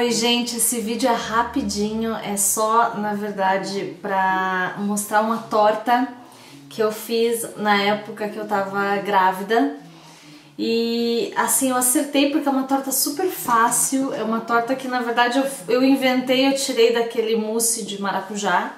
Oi gente, esse vídeo é rapidinho, é só na verdade pra mostrar uma torta que eu fiz na época que eu tava grávida. E assim, eu acertei porque é uma torta super fácil, é uma torta que na verdade eu inventei, eu tirei daquele mousse de maracujá.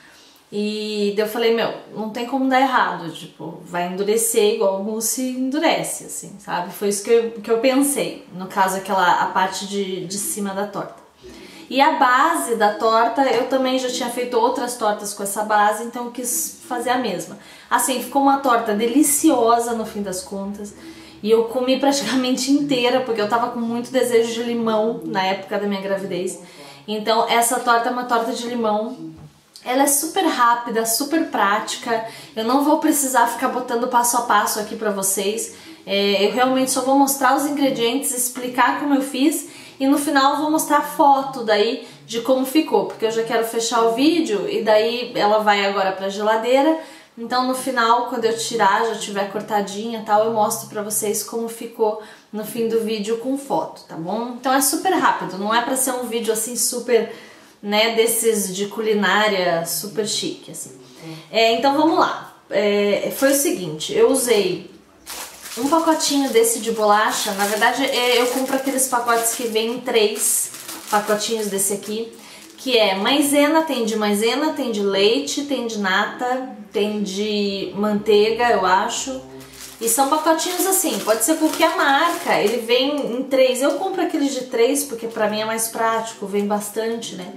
E daí eu falei, meu, não tem como dar errado, tipo, vai endurecer igual o mousse endurece, assim, sabe? Foi isso que eu pensei, no caso a parte de cima da torta. E a base da torta, eu também já tinha feito outras tortas com essa base, então eu quis fazer a mesma. Assim, ficou uma torta deliciosa no fim das contas. E eu comi praticamente inteira, porque eu tava com muito desejo de limão na época da minha gravidez. Então essa torta é uma torta de limão. Ela é super rápida, super prática, eu não vou precisar ficar botando passo a passo aqui pra vocês. Eu realmente só vou mostrar os ingredientes, explicar como eu fiz e no final eu vou mostrar foto daí de como ficou, porque eu já quero fechar o vídeo e daí ela vai agora pra geladeira. Então no final, quando eu tirar, já tiver cortadinha e tal, eu mostro pra vocês como ficou no fim do vídeo com foto, tá bom? Então é super rápido, não é pra ser um vídeo assim super... né, desses de culinária super chique, assim. Então vamos lá. Foi o seguinte, eu usei um pacotinho desse de bolacha, na verdade eu compro aqueles pacotes que vem 3 pacotinhos desse aqui, que é maisena, tem de leite, tem de nata, tem de manteiga, eu acho. E são pacotinhos assim, pode ser qualquer marca, ele vem em 3. Eu compro aqueles de 3 porque pra mim é mais prático, vem bastante, né?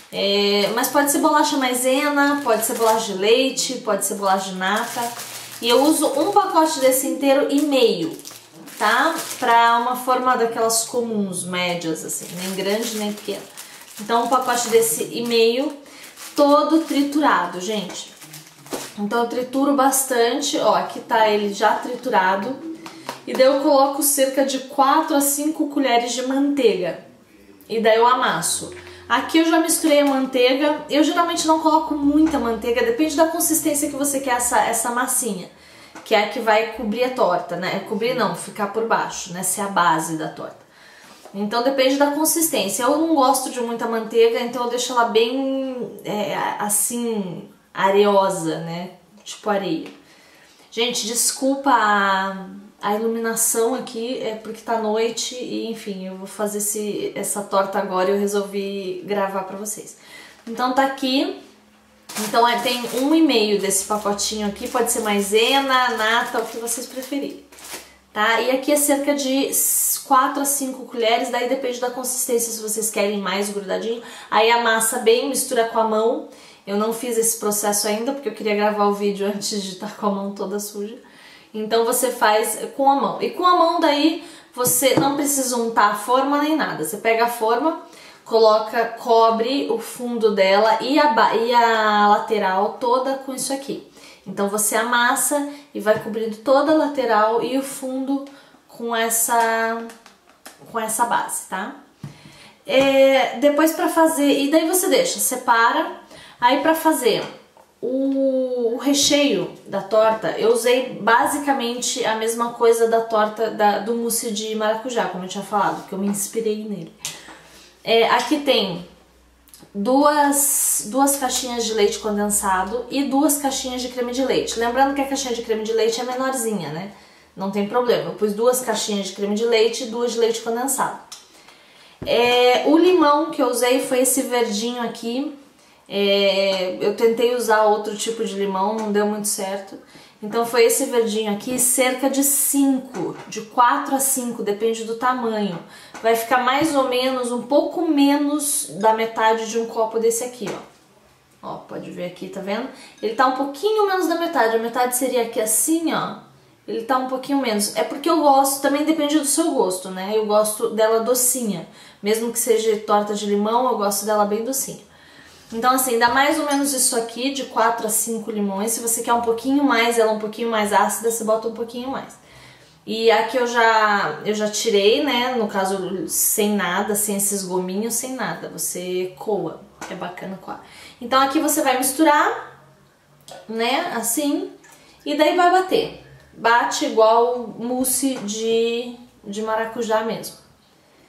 Mas pode ser bolacha maisena, pode ser bolacha de leite, pode ser bolacha de nata. E eu uso um pacote desse inteiro e meio, tá? Pra uma forma daquelas comuns, médias, assim, nem grande nem pequena. Então um pacote desse e meio, todo triturado, gente. Então eu trituro bastante, ó, aqui tá ele já triturado. E daí eu coloco cerca de 4 a 5 colheres de manteiga. E daí eu amasso. Aqui eu já misturei a manteiga, eu geralmente não coloco muita manteiga, depende da consistência que você quer essa massinha, que é a que vai cobrir a torta, né? Cobrir não, ficar por baixo, né? Ser a base da torta. Então depende da consistência. Eu não gosto de muita manteiga, então eu deixo ela bem, assim, areosa, né? Tipo areia. Gente, desculpa a iluminação aqui, é porque tá noite e enfim, eu vou fazer essa torta agora e eu resolvi gravar pra vocês. Então tá aqui, então tem 1,5 desse pacotinho aqui, pode ser maisena, nata, o que vocês preferirem. Tá? E aqui é cerca de 4 a 5 colheres, daí depende da consistência, se vocês querem mais grudadinho. Aí amassa bem, mistura com a mão. Eu não fiz esse processo ainda porque eu queria gravar o vídeo antes de estar com a mão toda suja. Então você faz com a mão. E com a mão daí você não precisa untar a forma nem nada. Você pega a forma, cobre o fundo dela e a lateral toda com isso aqui. Então você amassa e vai cobrindo toda a lateral e o fundo com essa base, tá? Depois pra fazer, e daí você deixa, separa. Aí pra fazer o recheio da torta, eu usei basicamente a mesma coisa da torta do mousse de maracujá, como eu tinha falado, que eu me inspirei nele. Aqui tem duas caixinhas de leite condensado e 2 caixinhas de creme de leite. Lembrando que a caixinha de creme de leite é menorzinha, né? Não tem problema. Eu pus 2 caixinhas de creme de leite e 2 de leite condensado. O limão que eu usei foi esse verdinho aqui. Eu tentei usar outro tipo de limão, não deu muito certo. Então foi esse verdinho aqui, cerca de 5, de 4 a 5, depende do tamanho. Vai ficar mais ou menos, um pouco menos da metade de um copo desse aqui, ó. Ó, pode ver aqui, tá vendo? Ele tá um pouquinho menos da metade, a metade seria aqui assim, ó. Ele tá um pouquinho menos. É porque eu gosto, também depende do seu gosto, né? Eu gosto dela docinha. Mesmo que seja torta de limão, eu gosto dela bem docinha. Então assim, dá mais ou menos isso aqui, de 4 a 5 limões. Se você quer um pouquinho mais, ela um pouquinho mais ácida, você bota um pouquinho mais. E aqui eu já tirei, né, no caso sem nada, sem esses gominhos, sem nada. Você coa, é bacana coar. Então aqui você vai misturar, né, assim, e daí vai bater. Bate igual mousse de maracujá mesmo.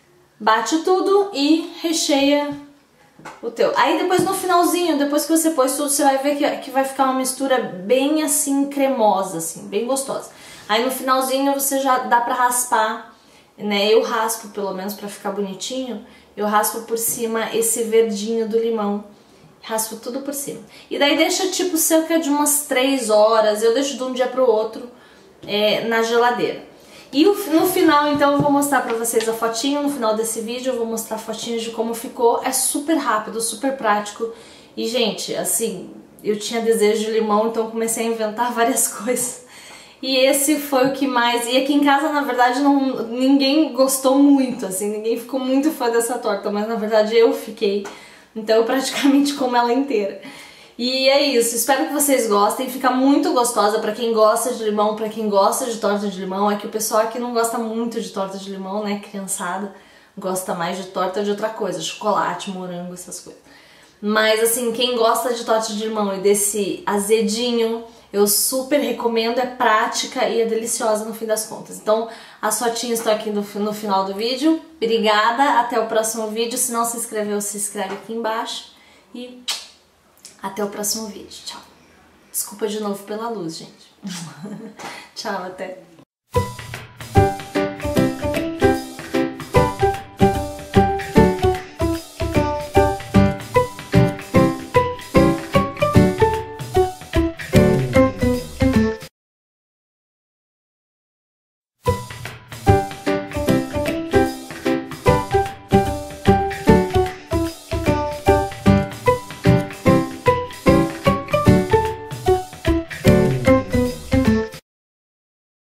bate tudo e recheia o teu. Aí depois no finalzinho, depois que você pôs tudo, você vai ver que vai ficar uma mistura bem assim cremosa, assim, bem gostosa. Aí no finalzinho você já dá pra raspar, né? Eu raspo pelo menos pra ficar bonitinho, eu raspo por cima esse verdinho do limão. Raspo tudo por cima. E daí deixa tipo cerca de umas 3 horas, eu deixo de um dia pro outro na geladeira. E no final, então, eu vou mostrar pra vocês a fotinho, no final desse vídeo eu vou mostrar fotinhos de como ficou. É super rápido, super prático. E, gente, assim, eu tinha desejo de limão, então comecei a inventar várias coisas. E esse foi o que mais... E aqui em casa, na verdade, ninguém gostou muito, assim, ninguém ficou muito fã dessa torta, mas na verdade eu fiquei. Então eu praticamente como ela inteira. E é isso, espero que vocês gostem, fica muito gostosa pra quem gosta de limão, pra quem gosta de torta de limão. É que o pessoal aqui não gosta muito de torta de limão, né, criançada, gosta mais de torta de outra coisa, chocolate, morango, essas coisas. Mas assim, quem gosta de torta de limão e desse azedinho, eu super recomendo, é prática e é deliciosa no fim das contas. Então, as fotinhas estão aqui no final do vídeo. Obrigada, até o próximo vídeo. Se não se inscreveu, se inscreve aqui embaixo. E até o próximo vídeo. Tchau. Desculpa de novo pela luz, gente. Tchau, até.